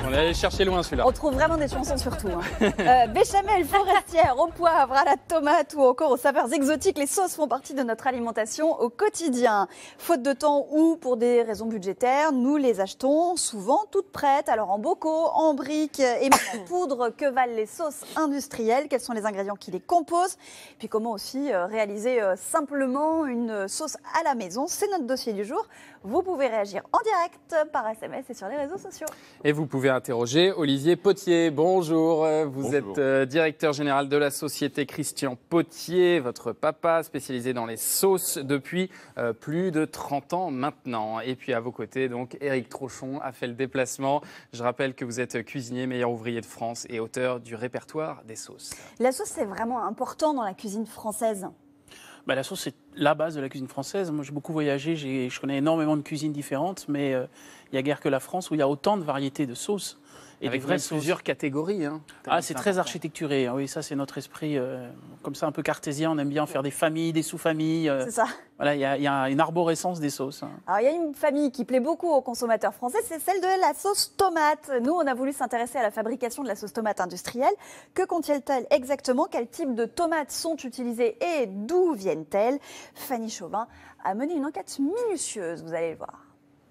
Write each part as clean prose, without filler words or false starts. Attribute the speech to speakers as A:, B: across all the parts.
A: On est allé chercher loin celui-là.
B: On trouve vraiment des chansons surtout. Béchamel forestière, au poivre, à la tomate ou encore aux saveurs exotiques, les sauces font partie de notre alimentation au quotidien. Faute de temps ou pour des raisons budgétaires, nous les achetons souvent toutes prêtes, alors en bocaux, en briques et même en poudre. Que valent les sauces industrielles? Quels sont les ingrédients qui les composent? Puis comment aussi réaliser simplement une sauce à la maison? C'est notre dossier du jour. Vous pouvez réagir en direct par SMS et sur les réseaux sociaux.
A: Et vous pouvez interroger Olivier Potier. Bonjour, vous
C: Bonjour.
A: êtes directeur général de la société Christian Potier, votre papa spécialisé dans les sauces depuis plus de 30 ans maintenant. Et puis à vos côtés, donc Éric Trochon a fait le déplacement. Je rappelle que vous êtes cuisinier, meilleur ouvrier de France et auteur du répertoire des sauces.
B: La sauce, c'est vraiment important dans la cuisine française.
D: La sauce, c'est la base de la cuisine française. Moi, j'ai beaucoup voyagé, je connais énormément de cuisines différentes, mais il n'y a guère que la France où il y a autant de variétés de sauces. Et
A: avec
D: des vraies
A: plusieurs catégories. Hein.
D: C'est très architecturé. Oui, ça, c'est notre esprit, comme ça, un peu cartésien. On aime bien faire des familles, des sous-familles.
B: C'est ça.
D: Voilà, il y a une arborescence des sauces.
B: Alors, il y a une famille qui plaît beaucoup aux consommateurs français, c'est celle de la sauce tomate. Nous, on a voulu s'intéresser à la fabrication de la sauce tomate industrielle. Que contient-elle exactement? Quels types de tomates sont utilisées et d'où viennent-elles? Fanny Chauvin a mené une enquête minutieuse, vous allez le voir.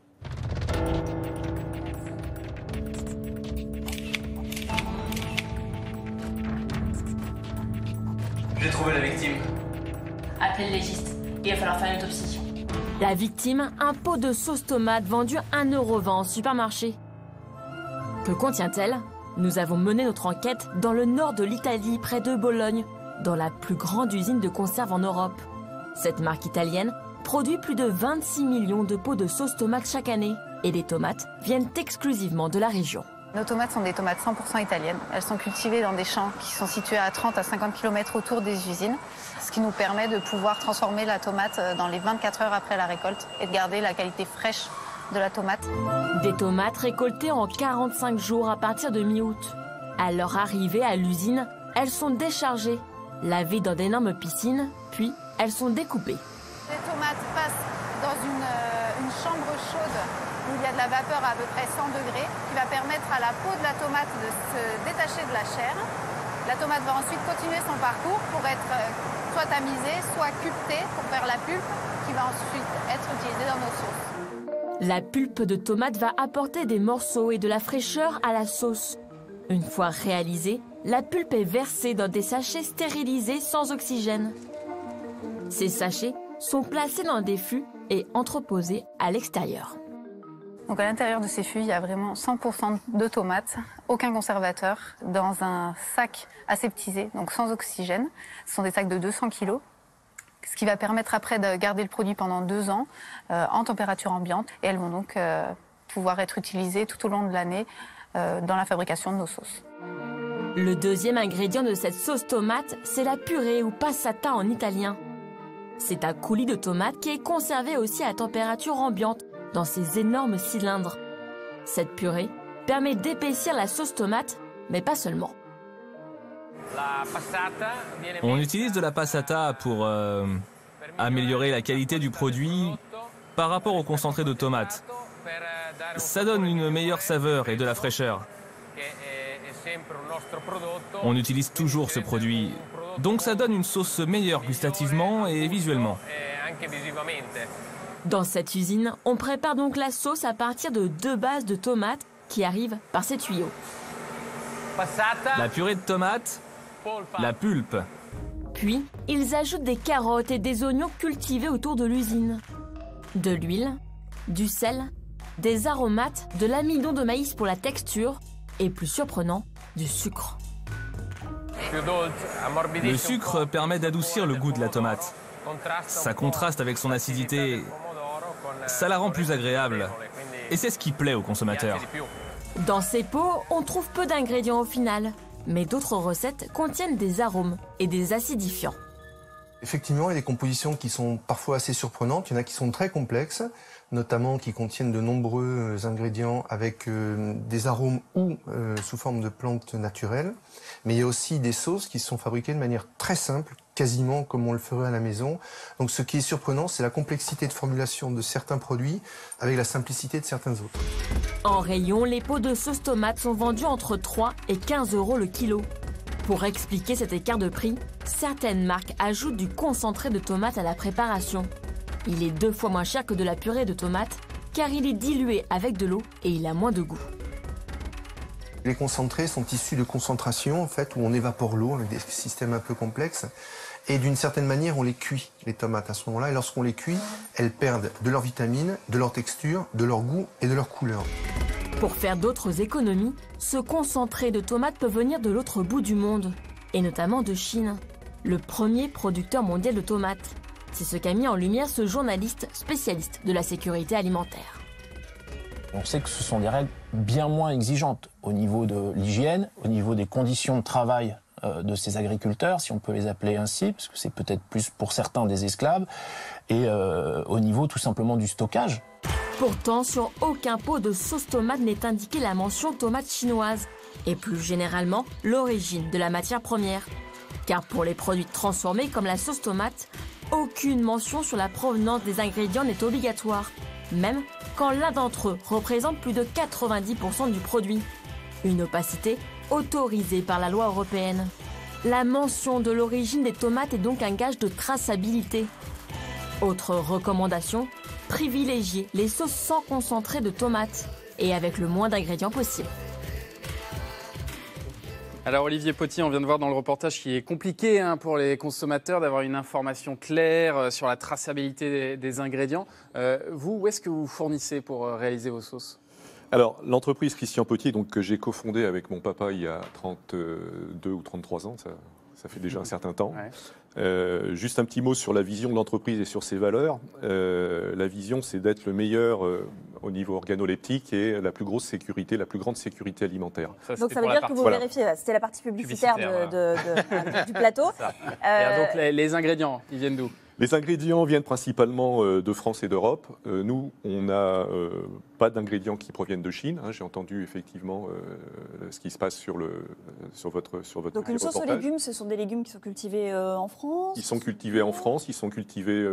E: J'ai trouvé la victime.
F: Appelez le légiste. Il va falloir faire une autopsie.
G: La victime, un pot de sauce tomate vendu 1,20 € en supermarché. Que contient-elle? Nous avons mené notre enquête dans le nord de l'Italie, près de Bologne, dans la plus grande usine de conserve en Europe. Cette marque italienne produit plus de 26 millions de pots de sauce tomate chaque année. Et les tomates viennent exclusivement de la région.
H: Nos tomates sont des tomates 100% italiennes. Elles sont cultivées dans des champs qui sont situés à 30 à 50 km autour des usines, ce qui nous permet de pouvoir transformer la tomate dans les 24 heures après la récolte et de garder la qualité fraîche de la tomate.
G: Des tomates récoltées en 45 jours à partir de mi-août. À leur arrivée à l'usine, elles sont déchargées, lavées dans d'énormes piscines, puis elles sont découpées.
H: Les tomates passent dans une chambre chaude où il y a de la vapeur à peu près 100 degrés, qui va permettre à la peau de la tomate de se détacher de la chair. La tomate va ensuite continuer son parcours pour être soit tamisée, soit sculptée pour faire la pulpe, qui va ensuite être utilisée dans nos sauces.
G: La pulpe de tomate va apporter des morceaux et de la fraîcheur à la sauce. Une fois réalisée, la pulpe est versée dans des sachets stérilisés sans oxygène. Ces sachets sont placés dans des fûts et entreposés à l'extérieur.
H: Donc à l'intérieur de ces fûts, il y a vraiment 100% de tomates, aucun conservateur, dans un sac aseptisé, donc sans oxygène. Ce sont des sacs de 200 kg, ce qui va permettre après de garder le produit pendant 2 ans en température ambiante. Et elles vont donc pouvoir être utilisées tout au long de l'année dans la fabrication de nos sauces.
G: Le deuxième ingrédient de cette sauce tomate, c'est la purée ou passata en italien. C'est un coulis de tomate qui est conservé aussi à température ambiante dans ces énormes cylindres. Cette purée permet d'épaissir la sauce tomate, mais pas seulement.
C: On utilise de la passata pour améliorer la qualité du produit par rapport au concentré de tomate. Ça donne une meilleure saveur et de la fraîcheur. On utilise toujours ce produit, donc ça donne une sauce meilleure gustativement et visuellement.
G: Dans cette usine, on prépare donc la sauce à partir de 2 bases de tomates qui arrivent par ces tuyaux.
C: La purée de tomate, la pulpe.
G: Puis, ils ajoutent des carottes et des oignons cultivés autour de l'usine. De l'huile, du sel, des aromates, de l'amidon de maïs pour la texture et, plus surprenant, du sucre.
C: Le sucre permet d'adoucir le goût de la tomate. Ça contraste avec son acidité. Ça la rend plus agréable. Et c'est ce qui plaît aux consommateurs.
G: Dans ces pots, on trouve peu d'ingrédients au final. Mais d'autres recettes contiennent des arômes et des acidifiants.
I: Effectivement, il y a des compositions qui sont parfois assez surprenantes. Il y en a qui sont très complexes, notamment qui contiennent de nombreux ingrédients avec des arômes ou sous forme de plantes naturelles. Mais il y a aussi des sauces qui sont fabriquées de manière très simple, quasiment comme on le ferait à la maison. Donc ce qui est surprenant, c'est la complexité de formulation de certains produits avec la simplicité de certains autres.
G: En rayon, les pots de sauce tomate sont vendus entre 3 et 15 € le kilo. Pour expliquer cet écart de prix, certaines marques ajoutent du concentré de tomate à la préparation. Il est 2 fois moins cher que de la purée de tomate, car il est dilué avec de l'eau et il a moins de goût.
I: Les concentrés sont issus de concentrations, en fait, où on évapore l'eau avec des systèmes un peu complexes. Et d'une certaine manière, on les cuit, les tomates, à ce moment-là. Et lorsqu'on les cuit, elles perdent de leurs vitamines, de leur texture, de leur goût et de leur couleur.
G: Pour faire d'autres économies, ce concentré de tomates peut venir de l'autre bout du monde, et notamment de Chine, le premier producteur mondial de tomates. C'est ce qu'a mis en lumière ce journaliste spécialiste de la sécurité alimentaire.
J: On sait que ce sont des règles bien moins exigeantes au niveau de l'hygiène, au niveau des conditions de travail de ces agriculteurs, si on peut les appeler ainsi, parce que c'est peut-être plus pour certains des esclaves, et au niveau tout simplement du stockage.
G: Pourtant, sur aucun pot de sauce tomate n'est indiquée la mention tomate chinoise, et plus généralement l'origine de la matière première. Car pour les produits transformés comme la sauce tomate, aucune mention sur la provenance des ingrédients n'est obligatoire, même quand l'un d'entre eux représente plus de 90% du produit. Une opacité autorisée par la loi européenne. La mention de l'origine des tomates est donc un gage de traçabilité. Autre recommandation, privilégier les sauces sans concentré de tomates et avec le moins d'ingrédients possible.
A: Alors Olivier Potier, on vient de voir dans le reportage qu'il est compliqué pour les consommateurs d'avoir une information claire sur la traçabilité des ingrédients. Vous, où est-ce que vous fournissez pour réaliser vos sauces ?
K: Alors, l'entreprise Christian Potier, donc, que j'ai cofondée avec mon papa il y a 32 ou 33 ans, ça fait déjà un certain temps. Ouais. Juste un petit mot sur la vision de l'entreprise et sur ses valeurs. La vision, c'est d'être le meilleur au niveau organoleptique et la plus grosse sécurité, la plus grande sécurité alimentaire.
B: Donc ça veut dire que vous vérifiez, c'était la partie publicitaire du plateau.
A: Donc les ingrédients, ils viennent d'où ?
K: Les ingrédients viennent principalement de France et d'Europe. Nous, on n'a pas d'ingrédients qui proviennent de Chine. J'ai entendu effectivement ce qui se passe sur votre
B: Donc une sauce aux légumes, ce sont des légumes qui sont cultivés en France ?
K: Ils sont cultivés en France, ils sont cultivés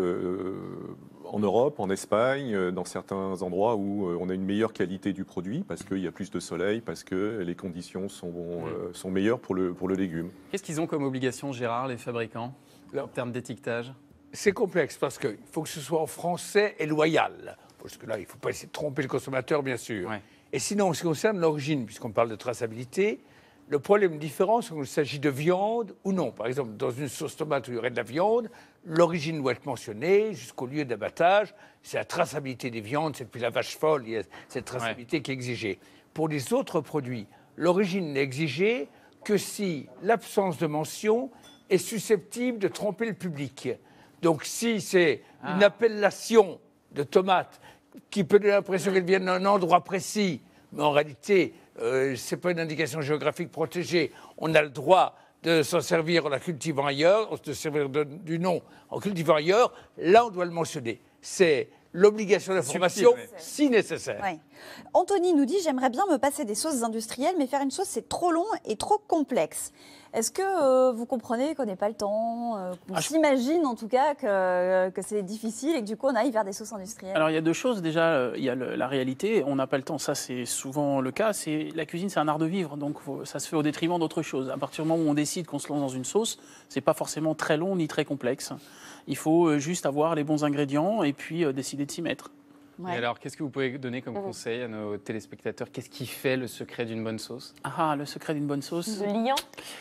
K: en Europe, en Espagne, dans certains endroits où on a une meilleure qualité du produit parce qu'il y a plus de soleil, parce que les conditions sont meilleures pour le légume.
A: Qu'est-ce qu'ils ont comme obligation, Gérard, les fabricants, en termes d'étiquetage ?
L: C'est complexe parce qu'il faut que ce soit en français et loyal. Parce que là, il ne faut pas essayer de tromper le consommateur, bien sûr. Ouais. Et sinon, en ce qui concerne l'origine, puisqu'on parle de traçabilité, le problème différent, c'est qu'il s'agit de viande ou non. Par exemple, dans une sauce tomate où il y aurait de la viande, l'origine doit être mentionnée jusqu'au lieu d'abattage. C'est la traçabilité des viandes, c'est depuis la vache folle, il y a cette traçabilité qui est exigée. Pour les autres produits, l'origine n'est exigée que si l'absence de mention est susceptible de tromper le public. Donc, si c'est une appellation de tomate qui peut donner l'impression qu'elle vient d'un endroit précis, mais en réalité, ce n'est pas une indication géographique protégée, on a le droit de s'en servir en la cultivant ailleurs, de se servir du nom en cultivant ailleurs, là, on doit le mentionner. C'est l'obligation d'information si nécessaire.
B: Ouais. Anthony nous dit « J'aimerais bien me passer des sauces industrielles, mais faire une sauce, c'est trop long et trop complexe. » Est-ce que vous comprenez qu'on n'ait pas le temps on s'imagine en tout cas que c'est difficile et que du coup on aille vers des sauces industrielles?
D: Alors il y a deux choses. Déjà, il y a la réalité, on n'a pas le temps, ça c'est souvent le cas. La cuisine, c'est un art de vivre, donc ça se fait au détriment d'autres choses. À partir du moment où on décide qu'on se lance dans une sauce, c'est pas forcément très long ni très complexe. Il faut juste avoir les bons ingrédients et puis décider de s'y mettre.
A: Ouais. Et alors, qu'est-ce que vous pouvez donner comme conseil à nos téléspectateurs? Qu'est-ce qui fait le secret d'une bonne sauce?
D: Le secret d'une bonne sauce.
F: Le liant.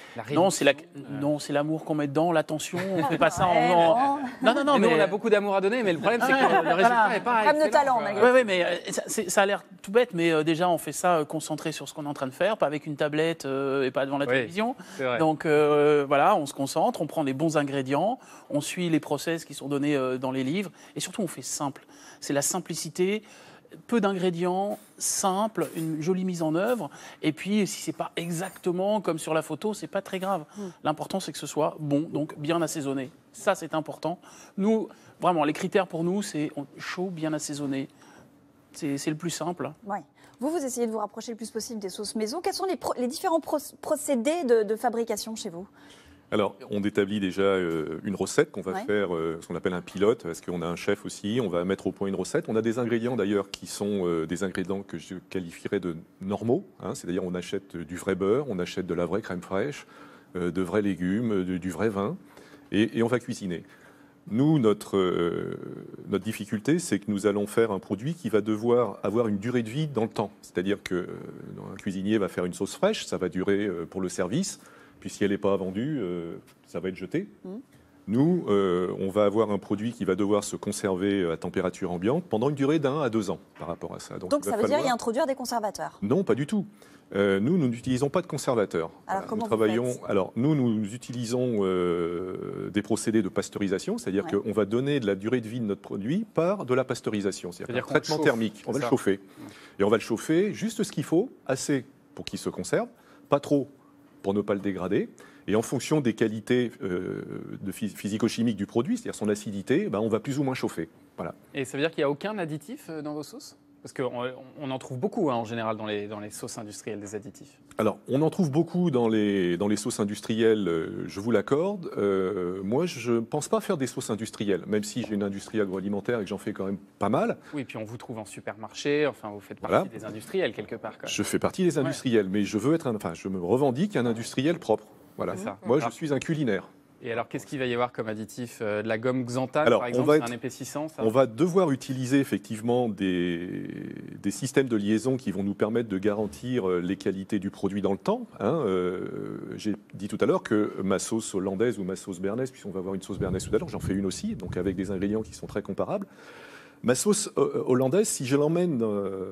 D: Non, c'est l'amour qu'on met dedans, l'attention. On ne fait pas ça
A: Non, mais on a beaucoup d'amour à donner, mais le problème, c'est que le résultat n'est pas
B: problème de talent,
D: Oui, mais ça a l'air tout bête, mais déjà, on fait ça concentré sur ce qu'on est en train de faire, pas avec une tablette et pas devant la télévision. Donc, voilà, on se concentre, on prend les bons ingrédients, on suit les process qui sont donnés dans les livres, et surtout, on fait simple. C'est la simplicité. peu d'ingrédients, simple, une jolie mise en œuvre. Et puis, si c'est pas exactement comme sur la photo, c'est pas très grave. L'important, c'est que ce soit bon, donc bien assaisonné. Ça, c'est important. Nous, vraiment, les critères pour nous, c'est chaud, bien assaisonné. C'est le plus simple.
B: Ouais. Vous essayez de vous rapprocher le plus possible des sauces maison. Quels sont les différents procédés de fabrication chez vous?
K: Alors, on établit déjà une recette qu'on va faire, ce qu'on appelle un pilote, parce qu'on a un chef aussi, on va mettre au point une recette. On a des ingrédients d'ailleurs qui sont des ingrédients que je qualifierais de normaux, hein, c'est-à-dire on achète du vrai beurre, on achète de la vraie crème fraîche, de vrais légumes, du vrai vin, et on va cuisiner. Nous, notre difficulté, c'est que nous allons faire un produit qui va devoir avoir une durée de vie dans le temps. C'est-à-dire qu'un cuisinier va faire une sauce fraîche, ça va durer pour le service, puis si elle n'est pas vendue, ça va être jeté. Nous, on va avoir un produit qui va devoir se conserver à température ambiante pendant une durée d'1 à 2 ans par rapport à ça.
B: Donc ça veut dire y introduire des conservateurs?
K: Non, pas du tout. Nous n'utilisons pas de conservateurs.
B: Alors comment
K: nous travaillons. Alors nous utilisons des procédés de pasteurisation, c'est-à-dire qu'on va donner de la durée de vie de notre produit par de la pasteurisation, c'est-à-dire un traitement thermique. On va le chauffer et on va le chauffer juste ce qu'il faut, assez pour qu'il se conserve, pas trop pour ne pas le dégrader. Et en fonction des qualités physico-chimiques du produit, c'est-à-dire son acidité, on va plus ou moins chauffer. Voilà.
A: Et ça veut dire qu'il n'y a aucun additif dans vos sauces? Parce qu'on en trouve beaucoup en général dans les sauces industrielles, des additifs.
K: Alors, on en trouve beaucoup dans les sauces industrielles, je vous l'accorde. Moi, je ne pense pas faire des sauces industrielles, même si j'ai une industrie agroalimentaire et que j'en fais quand même pas mal.
A: Oui, puis on vous trouve en supermarché, enfin vous faites partie des industriels quelque part. Quand même.
K: Je fais partie des industriels, mais je me revendique un industriel propre. Voilà. Moi, je suis un culinaire.
A: Et alors, qu'est-ce qu'il va y avoir comme additif? De la gomme xanthane, par exemple, c'est un épaississant, ça?
K: On va devoir utiliser effectivement des systèmes de liaison qui vont nous permettre de garantir les qualités du produit dans le temps. Hein. J'ai dit tout à l'heure que ma sauce hollandaise ou ma sauce béarnaise, puisqu'on va avoir une sauce béarnaise tout à l'heure, j'en fais une aussi, donc avec des ingrédients qui sont très comparables. Ma sauce hollandaise, si je l'emmène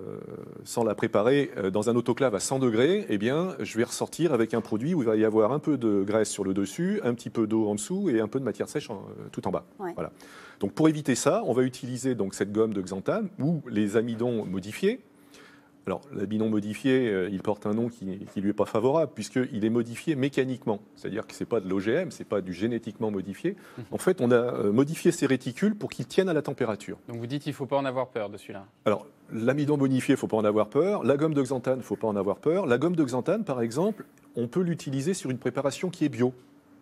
K: sans la préparer dans un autoclave à 100 degrés, eh bien, je vais ressortir avec un produit où il va y avoir un peu de graisse sur le dessus, un petit peu d'eau en dessous et un peu de matière sèche tout en bas. Ouais. Voilà. Donc, pour éviter ça, on va utiliser donc cette gomme de xanthane ou les amidons modifiés. Alors, l'amidon modifié, il porte un nom qui lui est pas favorable, puisqu'il est modifié mécaniquement. C'est-à-dire que ce n'est pas de l'OGM, ce n'est pas du génétiquement modifié. En fait, on a modifié ces réticules pour qu'ils tiennent à la température.
A: Donc vous dites qu'il ne faut pas en avoir peur de celui-là?
K: Alors, l'amidon modifié, il ne faut pas en avoir peur. La gomme de xanthane, il ne faut pas en avoir peur. La gomme de xanthane, par exemple, on peut l'utiliser sur une préparation qui est bio.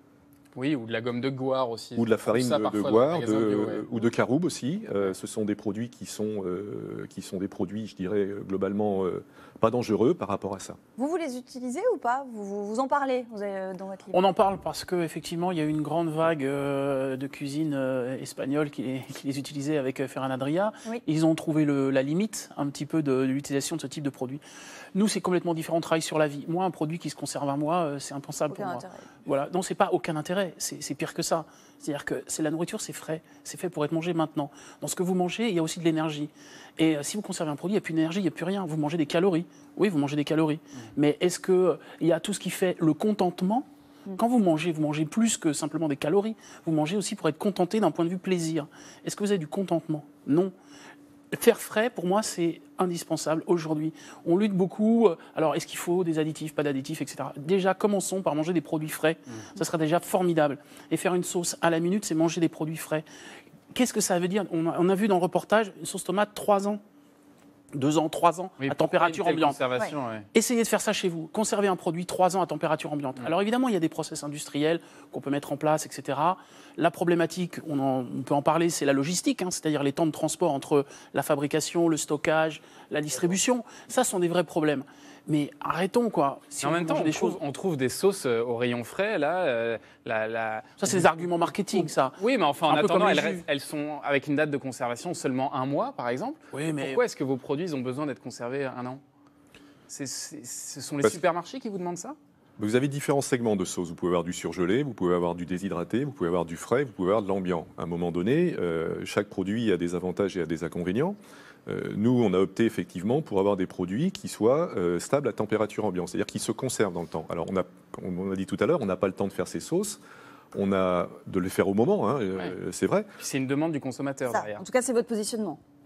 A: Oui, ou de la gomme de goire aussi.
K: Ou de la farine de goire, ou de caroube aussi. Ce sont des produits qui sont des produits, je dirais, globalement pas dangereux par rapport à ça.
B: Vous les utilisez ou pas? Vous en parlez dans votre livre?
D: On en parle parce qu'effectivement, il y a eu une grande vague de cuisine espagnole qui les utilisait avec Ferran Adrià. Oui. Ils ont trouvé la limite un petit peu de l'utilisation de ce type de produit. Nous, c'est complètement différent. On travaille sur la vie. Moi, un produit qui se conserve un mois, c'est impensable pour moi. Voilà. Non, c'est pas aucun intérêt. C'est pire que ça. C'est-à-dire que c'est la nourriture, c'est frais. C'est fait pour être mangé maintenant. Dans ce que vous mangez, il y a aussi de l'énergie. Et si vous conservez un produit, il n'y a plus d'énergie, il n'y a plus rien. Vous mangez des calories. Oui, vous mangez des calories. Mais est-ce qu'il y a tout ce qui fait le contentement? Quand vous mangez plus que simplement des calories. Vous mangez aussi pour être contenté d'un point de vue plaisir. Est-ce que vous avez du contentement? Non. Faire frais, pour moi, c'est indispensable aujourd'hui. On lutte beaucoup. Alors, est-ce qu'il faut des additifs, pas d'additifs, etc. Déjà, commençons par manger des produits frais. Ça sera déjà formidable. Et faire une sauce à la minute, c'est manger des produits frais. Qu'est-ce que ça veut dire? On a vu dans le reportage une sauce tomate 3 ans. 2 ans, 3 ans, à température ambiante.
A: Ouais.
D: Essayez de faire ça chez vous. Conservez un produit 3 ans à température ambiante. Alors évidemment, il y a des process industriels qu'on peut mettre en place, etc. La problématique, on peut en parler, c'est la logistique, c'est-à-dire les temps de transport entre la fabrication, le stockage, la distribution. Ça sont des vrais problèmes. Mais arrêtons, quoi.
A: Si en même temps, on trouve des sauces au rayon frais, là.
D: Ça, c'est des arguments marketing, ça.
A: Oui, mais enfin, en attendant, elles sont avec une date de conservation seulement 1 mois, par exemple.
D: Oui, mais...
A: Pourquoi est-ce que vos produits ont besoin d'être conservés 1 an? Ce sont les supermarchés qui vous demandent ça?
K: Vous avez différents segments de sauce. Vous pouvez avoir du surgelé, vous pouvez avoir du déshydraté, vous pouvez avoir du frais, vous pouvez avoir de l'ambiant. À un moment donné, chaque produit a des avantages et a des inconvénients. Nous, on a opté effectivement pour avoir des produits qui soient stables à température ambiante, c'est-à-dire qui se conservent dans le temps. Alors, on a dit tout à l'heure, on n'a pas le temps de faire ces sauces. On a de les faire au moment, c'est vrai.
A: C'est une demande du consommateur derrière.
B: En tout cas, c'est votre positionnement.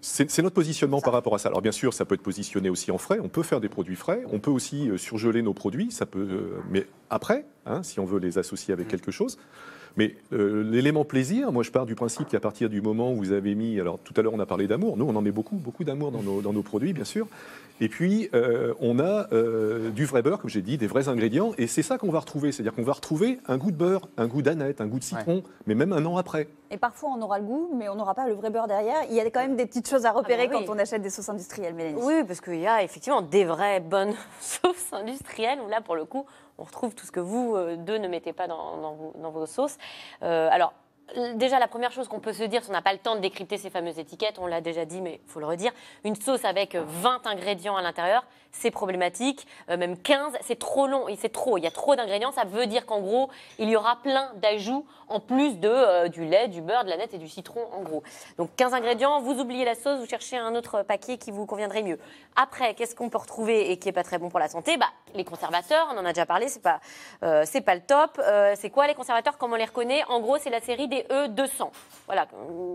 K: C'est notre positionnement par rapport à ça. Alors bien sûr, ça peut être positionné aussi en frais. On peut faire des produits frais. On peut aussi surgeler nos produits. Ça peut, mais après, si on veut les associer avec quelque chose. Mais l'élément plaisir, moi je pars du principe qu'à partir du moment où vous avez mis, alors tout à l'heure on a parlé d'amour, nous on en met beaucoup d'amour dans nos produits bien sûr, et puis on a du vrai beurre, comme j'ai dit, des vrais ingrédients, et c'est ça qu'on va retrouver, c'est-à-dire qu'on va retrouver un goût de beurre, un goût d'aneth, un goût de citron, mais même un an après.
B: Et parfois on aura le goût, mais on n'aura pas le vrai beurre derrière. Il y a quand même des petites choses à repérer quand on achète des sauces industrielles, Mélanie.
M: Oui, parce qu'il y a effectivement des vraies bonnes sauces industrielles, où là pour le coup, on retrouve tout ce que vous deux ne mettez pas dans vos sauces. Alors, déjà, la première chose qu'on peut se dire, si on n'a pas le temps de décrypter ces fameuses étiquettes, on l'a déjà dit, mais il faut le redire, une sauce avec 20 ingrédients à l'intérieur, c'est problématique, même 15, c'est trop long, c'est trop, il y a trop d'ingrédients, ça veut dire qu'en gros, il y aura plein d'ajouts en plus de du lait, du beurre, de l'aneth et du citron, en gros. Donc 15 ingrédients, vous oubliez la sauce, vous cherchez un autre paquet qui vous conviendrait mieux. Après, qu'est-ce qu'on peut retrouver et qui n'est pas très bon pour la santé ? Les conservateurs, on en a déjà parlé, c'est pas le top. C'est quoi les conservateurs ? Comment on les reconnaît ? En gros, c'est la série des E200. Voilà,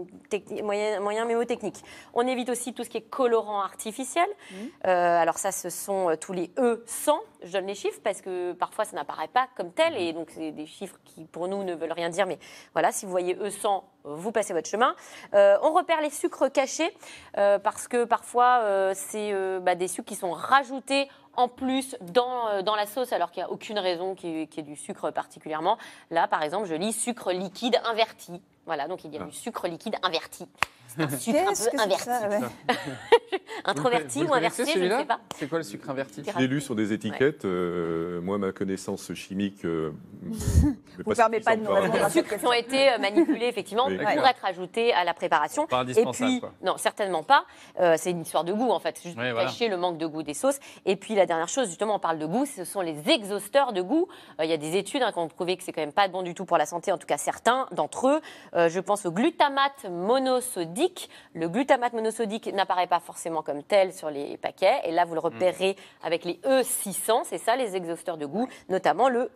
M: moyen mémotechnique. On évite aussi tout ce qui est colorant artificiel. Alors ça, ce sont tous les E100. Je donne les chiffres parce que parfois, ça n'apparaît pas comme tel. Et donc, c'est des chiffres qui, pour nous, ne veulent rien dire. Mais voilà, si vous voyez E100, vous passez votre chemin. On repère les sucres cachés parce que parfois, c'est des sucres qui sont rajoutés en plus dans la sauce, alors qu'il n'y a aucune raison qu'il y ait du sucre particulièrement. Là, par exemple, je lis sucre liquide inverti. Voilà, donc il y a du sucre liquide inverti. C'est un sucre un peu inverti. Introverti ou inversé, je ne sais pas.
A: C'est quoi le sucre inverti ?
K: Je l'ai lu sur des étiquettes. Moi, ma connaissance chimique
B: ne vous permet pas de nous répondre.
M: Les sucres qui ont été manipulés, effectivement, pour être ajoutés à la préparation.
A: Pas indispensable,
M: et puis,
A: quoi.
M: non, certainement pas. C'est une histoire de goût, en fait. Juste pour cacher le manque de goût des sauces. Et puis, la dernière chose, justement, on parle de goût, ce sont les exhausteurs de goût. Il y a des études qui ont prouvé que c'est quand même pas bon du tout pour la santé, en tout cas certains d'entre eux. Je pense au glutamate monosodique. Le glutamate monosodique n'apparaît pas forcément comme tel sur les paquets. Et là, vous le repérez avec les E600. C'est ça, les exhausteurs de goût, notamment le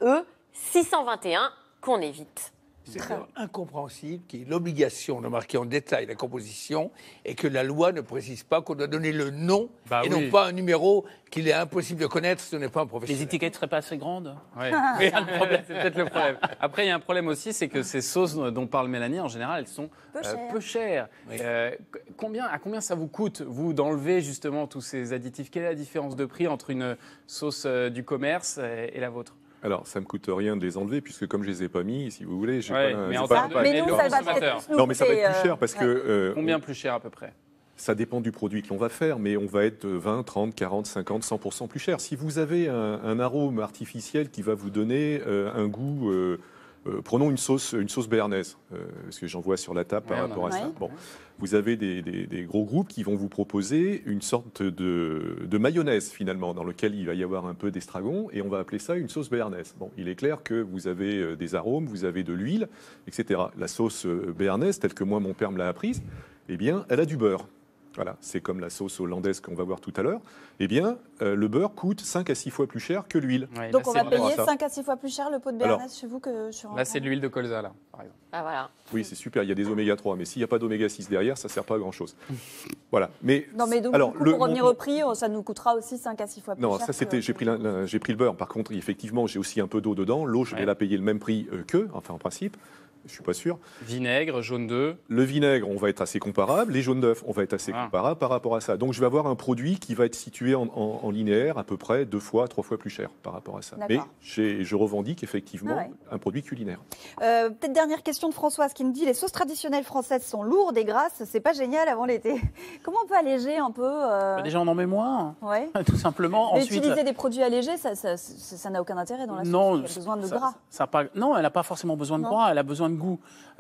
M: E621 qu'on évite.
L: C'est incompréhensible qu'il y ait l'obligation de marquer en détail la composition et que la loi ne précise pas qu'on doit donner le nom et non pas un numéro qu'il est impossible de connaître si ce n'est pas un professionnel.
D: Les étiquettes ne seraient pas assez grandes.
A: Oui, c'est peut-être le problème. Après, il y a un problème aussi, c'est que ces sauces dont parle Mélanie, en général, elles sont peu chères. Oui. À combien ça vous coûte, vous, d'enlever justement tous ces additifs ? Quelle est la différence de prix entre une sauce du commerce et la vôtre ?
K: Alors, ça ne me coûte rien de les enlever, puisque comme je ne les ai pas mis, si vous voulez...
A: mais nous, ça va peut-être
K: Non, mais ça va être plus cher, parce que...
A: Combien plus cher, à peu près ?
K: Ça dépend du produit que l'on va faire, mais on va être 20, 30, 40, 50, 100% plus cher. Si vous avez un arôme artificiel qui va vous donner un goût... prenons une sauce béarnaise, parce que j'en vois sur la table par rapport à ça. Bon, vous avez des gros groupes qui vont vous proposer une sorte de mayonnaise, finalement, dans lequel il va y avoir un peu d'estragon, et on va appeler ça une sauce béarnaise. Bon, il est clair que vous avez des arômes, vous avez de l'huile, etc. La sauce béarnaise, telle que moi, mon père me l'a apprise, eh bien, elle a du beurre. Voilà, c'est comme la sauce hollandaise qu'on va voir tout à l'heure. Eh bien, le beurre coûte 5 à 6 fois plus cher que l'huile.
B: Ouais, donc on va payer 5 à 6 fois plus cher le pot de béarnaise chez vous que sur...
A: Là, c'est de l'huile de colza, là, par exemple.
M: Ah, voilà.
K: Oui, c'est super, il y a des oméga 3, mais s'il n'y a pas d'oméga 6 derrière, ça ne sert pas à grand-chose. Voilà. Mais,
B: non, mais donc, alors, pour revenir au prix, ça nous coûtera aussi 5 à 6 fois plus cher.
K: Non, ça, c'était, j'ai pris le beurre. Par contre, effectivement, j'ai aussi un peu d'eau dedans. L'eau, je vais la payer le même prix qu'eux, enfin, en principe. Je ne suis pas sûr.
A: Vinaigre, jaune d'œuf.
K: Le vinaigre, on va être assez comparable. Les jaunes d'œufs, on va être assez comparable par rapport à ça. Donc, je vais avoir un produit qui va être situé en linéaire, à peu près 2 fois, 3 fois plus cher par rapport à ça. Mais je revendique effectivement un produit culinaire.
B: Peut-être dernière question de Françoise qui me dit les sauces traditionnelles françaises sont lourdes et grasses. C'est pas génial avant l'été. Comment on peut alléger un peu
D: Déjà, on en met moins, tout simplement.
B: Mais ensuite, utiliser des produits allégés, ça n'a aucun intérêt dans la sauce.
D: Non,
B: elle a besoin de gras.
D: Non, elle n'a pas forcément besoin de gras. Elle a besoin de goût.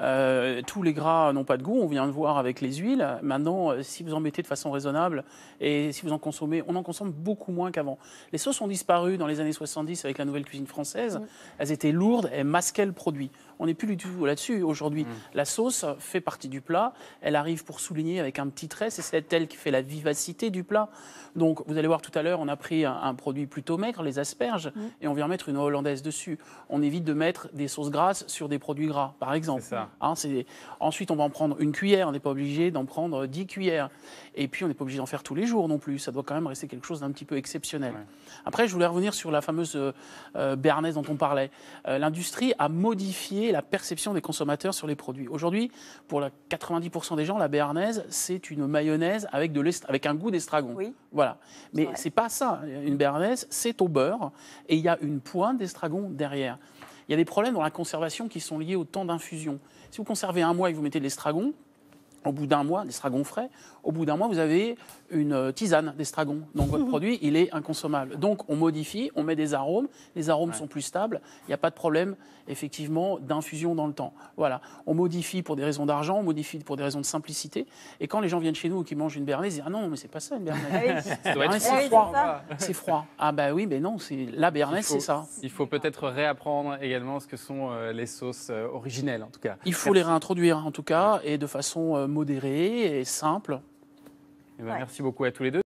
D: Tous les gras n'ont pas de goût, on vient de voir avec les huiles. Maintenant, si vous en mettez de façon raisonnable et si vous en consommez, on en consomme beaucoup moins qu'avant. Les sauces ont disparu dans les années 70 avec la nouvelle cuisine française. Elles étaient lourdes, elles masquaient le produit. On n'est plus du tout là-dessus aujourd'hui. La sauce fait partie du plat, elle arrive pour souligner avec un petit trait, c'est elle qui fait la vivacité du plat. Donc vous allez voir tout à l'heure, on a pris un produit plutôt maigre, les asperges, et on vient mettre une hollandaise dessus. On évite de mettre des sauces grasses sur des produits gras. par exemple.
A: C'est ça.
D: Hein, ensuite, on va en prendre une cuillère, on n'est pas obligé d'en prendre 10 cuillères. Et puis, on n'est pas obligé d'en faire tous les jours non plus. Ça doit quand même rester quelque chose d'un petit peu exceptionnel. Ouais. Après, je voulais revenir sur la fameuse béarnaise dont on parlait. L'industrie a modifié la perception des consommateurs sur les produits. Aujourd'hui, pour 90% des gens, la béarnaise, c'est une mayonnaise avec un goût d'estragon.
B: Oui.
D: Voilà. Mais c'est pas ça. Une béarnaise, c'est au beurre et il y a une pointe d'estragon derrière. Il y a des problèmes dans la conservation qui sont liés au temps d'infusion. Si vous conservez 1 mois et que vous mettez de l'estragon, au bout d'1 mois, l'estragon frais, au bout d'1 mois, vous avez une tisane d'estragon. Donc votre produit, il est inconsommable. Donc on modifie, on met des arômes, les arômes sont plus stables, il n'y a pas de problème, effectivement, d'infusion dans le temps. Voilà. On modifie pour des raisons d'argent, on modifie pour des raisons de simplicité. Et quand les gens viennent chez nous et qu'ils mangent une béarnaise, ils disent « Ah non, mais c'est pas ça une béarnaise. C'est froid. C'est froid. » Ah bah oui, mais non, la béarnaise, c'est ça.
A: Il faut peut-être réapprendre également ce que sont les sauces originelles, en tout cas.
D: Il faut les réintroduire, en tout cas, et de façon modérée et simple.
A: Merci beaucoup à tous les deux.